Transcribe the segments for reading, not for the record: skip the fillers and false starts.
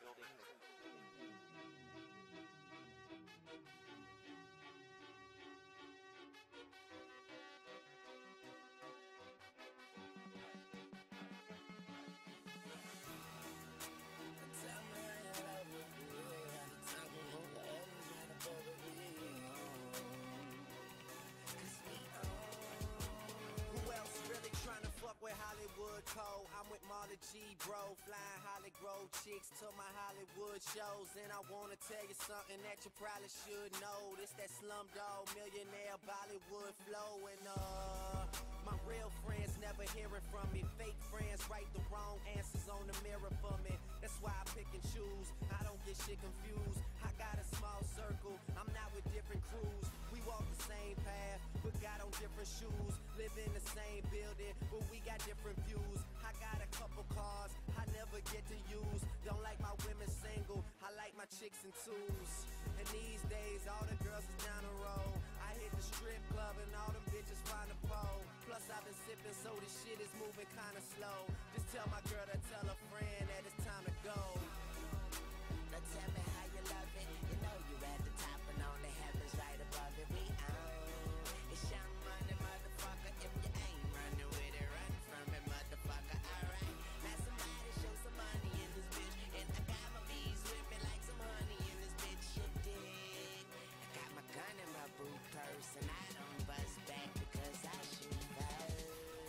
With Hollywood Code, I'm with Marley G, bro, flying Hollywood chicks to my Hollywood shows. And I wanna tell you something that you probably should know. This that Slumdog Millionaire Bollywood flow. And my real friends never hearing from me. Fake friends write the wrong answers on the mirror for me. That's why I pick and choose. I don't get shit confused. I got a small circle. I'm not with different crews. We walk the same path, but got on different shoes. Live in the same building, but we got different views. I got a couple cars I never get to use. Don't like my women single. I like my chicks in twos. And these days, all the girls is down the road. I hit the strip club and all them bitches find a pole. Plus I've been sipping, so the shit is moving kinda slow. Just tell my girl to tell a friend that it's time to go. Now tell me how you love it. You know you at the top and on the heavens right above it. We own. It's young money, motherfucker. If you ain't running with it, run from it, motherfucker. Alright. Now somebody show some money in this bitch. And I got my bees with me like some honey in this bitch. You dig? I got my gun in my boot purse and I don't bust back because I shoot first.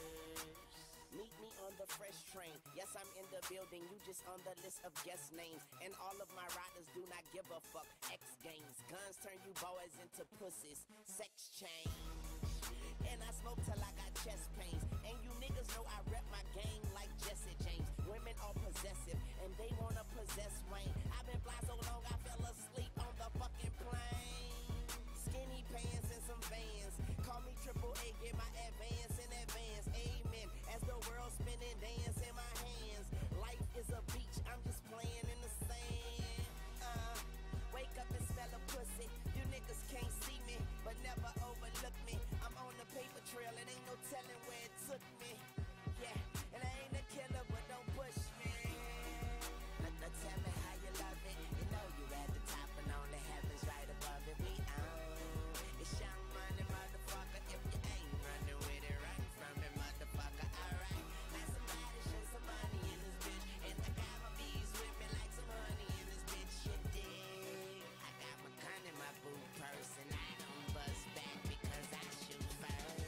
Meet me on the fresh train. Yes, I'm in the building. You just on the list of guest names. And all of my riders do not give a fuck. X Games. Guns turn you boys into pussies. Sex change. And I smoke till I got chest pains. And you niggas know I rep my game like Jesse James. Women are possessive and they wanna possess Wayne. I've been fly so long I fell asleep on the fucking plane. Skinny pants and some Vans. Call me Triple A, get my advance in advance. Amen. As the world spinning, dance in my hands. Life is a beach, I'm just playing in the sand. Wake up and smell a pussy. You niggas can't see me, but never overlook me. I'm on the paper trail, it ain't no telling where it took me. Yeah, and I ain't a killer, but don't push me. Now tell me how you love it. You know you at the top and on the heavens right above it. We own. It's young money, motherfucker. If you ain't running with it, run from it, motherfucker. Alright. Now somebody show some money in this bitch. And I got my bees with me like some honey in this bitch. You dig? I got my gun in my boot purse and I don't bust back because I shoot first.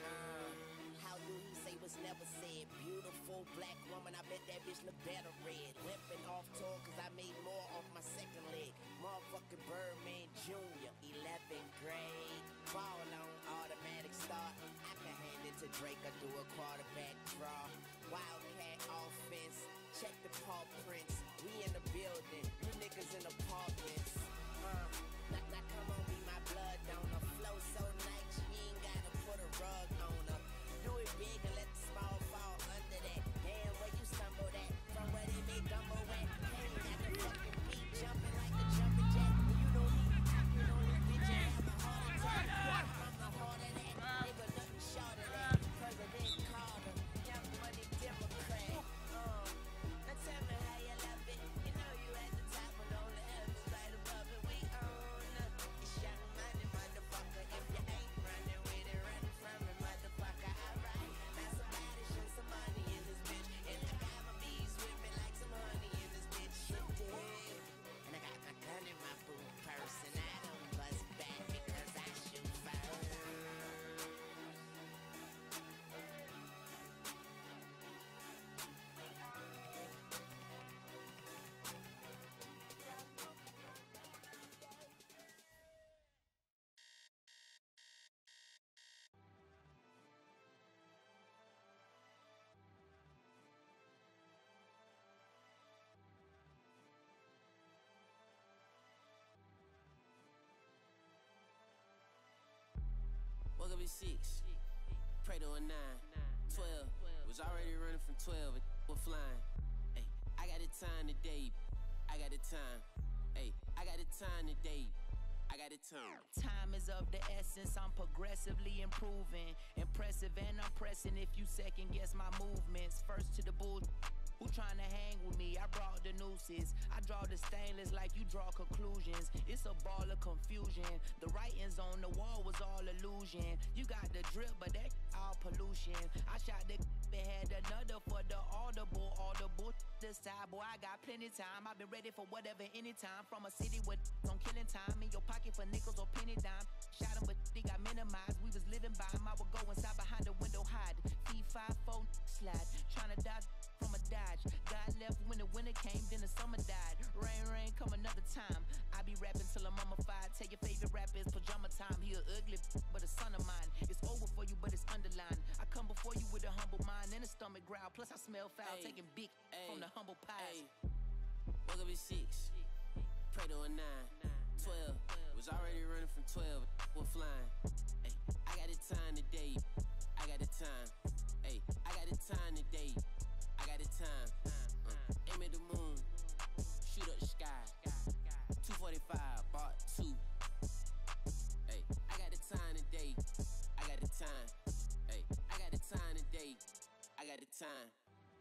How do he say what's never said? Beautiful black woman, I bet that bitch look better red. Limping off tour cause I made more off my second leg. Motherfucking Birdman Jr., 11th grade. Ball on automatic start. I can hand it to Drake or do a quarterback draw. Wildcat offense, check the paw prints. We in the building, you niggas in apartments. Now come on, be my blood donor. Flow so nice, you ain't gotta put a rug on her. Do it big and let the small fall under that. Damn, where you stumble at? From where they make gumbo at? Hey, got the fucking beat jumping like a jumping jack. You don't need me acting on this bitch and have a heart attack. I'm the heart of that. Nigga, nothing short of that. President Carter, young money Democrat. Now tell me how you love it. You know you at the top and all the heavens right above it. We own. It's young money, motherfucker. If you ain't running with it, run from it, motherfucker. Alright. Now somebody show some money in this bitch. And I got my bees with me like some honey in this bitch. You dig? And I got my gun in my boot purse and I don't bust back because I shoot first. Woke up at 6, pray to a 9, 12, was already running from 12 and was flying. Hey, I got the time today, I got the time. Hey, I got the time today, I got the time. Time is of the essence, I'm progressively improving. Impressive and I'm pressing if you second guess my movements. First to the bull, who tryna hang with me? I brought the new nooses. I draw the stainless like you draw conclusions. It's a ball of confusion. The writings on the wall was all illusion. You got the drip, but that all pollution. I shot the and had another for the audible this side, boy, I got plenty time. I've been ready for whatever, anytime. From a city with on killing time. In your pocket for nickels or penny dime. Shot him, but they got minimized. We was living by him. I would go inside behind the window, hide. P54 slide. Trying to dodge from a dodge. God left when the winter came, then the summer died. Rain, come another time. I be rapping till I'm mummified. Tell your favorite rapper it's pajama time. He a ugly, but a son of mine. It's over for you, but it's underlined. I come before you with a humble mind and a stomach growl. Plus I smell foul, taking big from the humble pies. Woke up at 6, pray to a 9, 12. Was already running from 12, we're flying. Ay, I got the time today. I got the time. Ay, I got the time today. I got the time. Aim at the moon, shoot up the sky. 245, bought 2. Ay, I got the time today. I got the time. Ay, I got the time today. I got the time.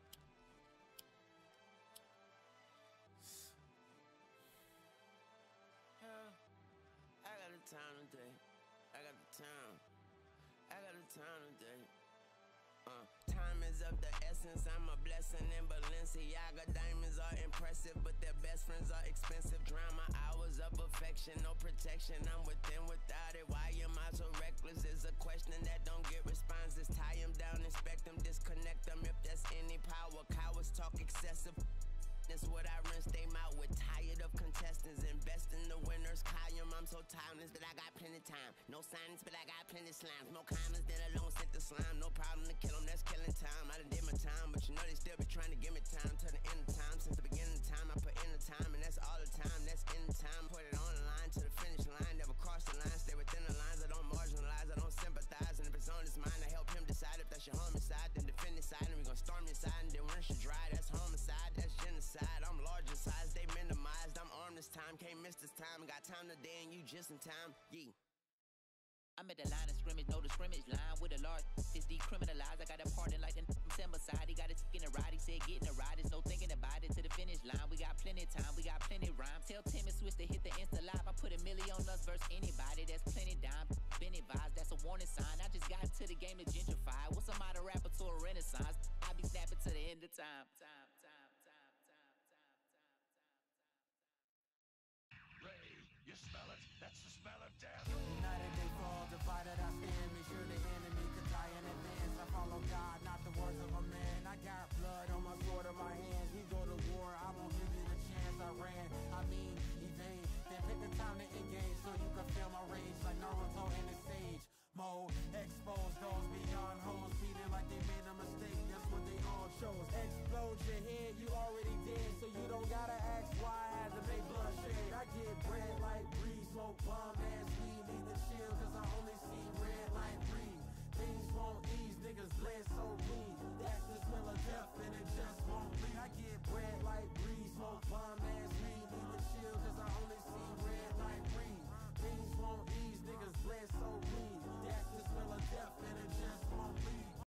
I got the time today. I got the time. I got the time today. Time is of the essence. I'm a blessing in Balenciaga. Diamonds are impressive, but their best friends are expensive. Drown my hours of affection, no protection. I'm within without it. Why am I so reckless? Is a question that don't get responses. Tie them down, inspect them, disconnect them. If there's any power, cowards talk excessive. That's what I rinse them out with. Tired of contestants, invest in the winners. Kayam, I'm so timeless, but I got plenty time. No science, but I got plenty slimes. More kindness than a lone sent the slime. No problem to kill them, that's killing time. I done did my time, but you know they still be trying to give me time. Till the end of time, since the beginning of time, I put in the time, and that's all the time. That's in the time, put it on the line to the finish line. Never cross the line, stay within the lines. I don't marginalize, I don't sympathize. And if it's on his mind, I help him decide if that's your homicide. Then defend his side, and we gon' storm your side, and then once you dry, that's homicide, that's genocide. I'm larger size, they minimized. I'm armed this time, can't miss this time. Got time today, and you just in time. Yeah. I'm at the line of scrimmage, know the scrimmage line with a large is decriminalized. I got a pardon like the side. He got a in a ride. He said getting a ride. There's no thinking about it to the finish line. We got plenty time, we got plenty rhyme. Tell Tim and Switch to hit the Insta live. I put $1 million on us versus anybody. That's plenty dime. Been advised, that's a warning sign. I just got into the game to gentrify. What's a modern rapper to a renaissance? I be snapping to the end of time. Ray, you smell it? That's the smell of death. United they fall, divided I stand. Make sure the enemy could die in advance. I follow God, not the words of a man. I got blood on my sword in my hands. He go to war, I won't give you the chance. I ran, I mean evade. Then pick the time to engage so you can feel my rage like Naruto in the sage mode. Expose those beyond hoes, feeling like they made a mistake. That's what they all shows. Explode your head, you already dead, so you don't gotta ask why I had to make bloodshed. I get bread